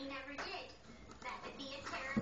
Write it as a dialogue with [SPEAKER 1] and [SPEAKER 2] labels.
[SPEAKER 1] we never did. That would be a terrible